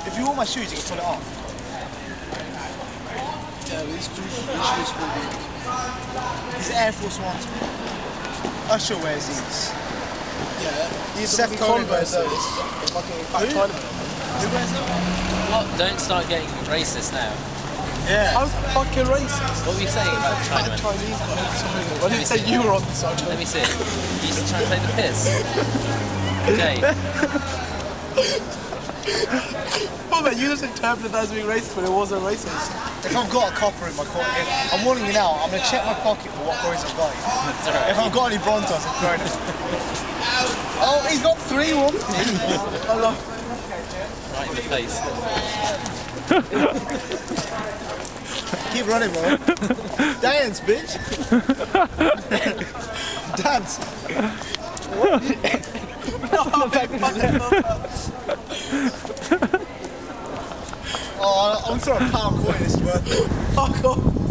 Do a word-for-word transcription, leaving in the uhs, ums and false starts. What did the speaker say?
If you want my shoes, you can pull it off. Yeah, these shoes will be. These Air Force Ones. Usher wears these. Yeah. These Seth Curry wears those. Who? Who wears them? What? Don't start getting racist now. Yeah. I'm fucking racist. What were you saying about the About the Chinaman? Chinese guy. Sorry, I didn't say you were on the side. Let me see it. You used to try and take the piss. Okay. Well, man, you just interpreted that as being racist, but it wasn't racist. If I've got a copper in my pocket, I'm warning you now, I'm going to check my pocket for what coins I've got. Right. If I've got any Brontos, I'm throwing it. Oh, he's got three one. I love Right in the face. Keep running, bro. Dance, bitch. Dance. Oh, I'm sorry, a pound coin is worth it. Fuck off.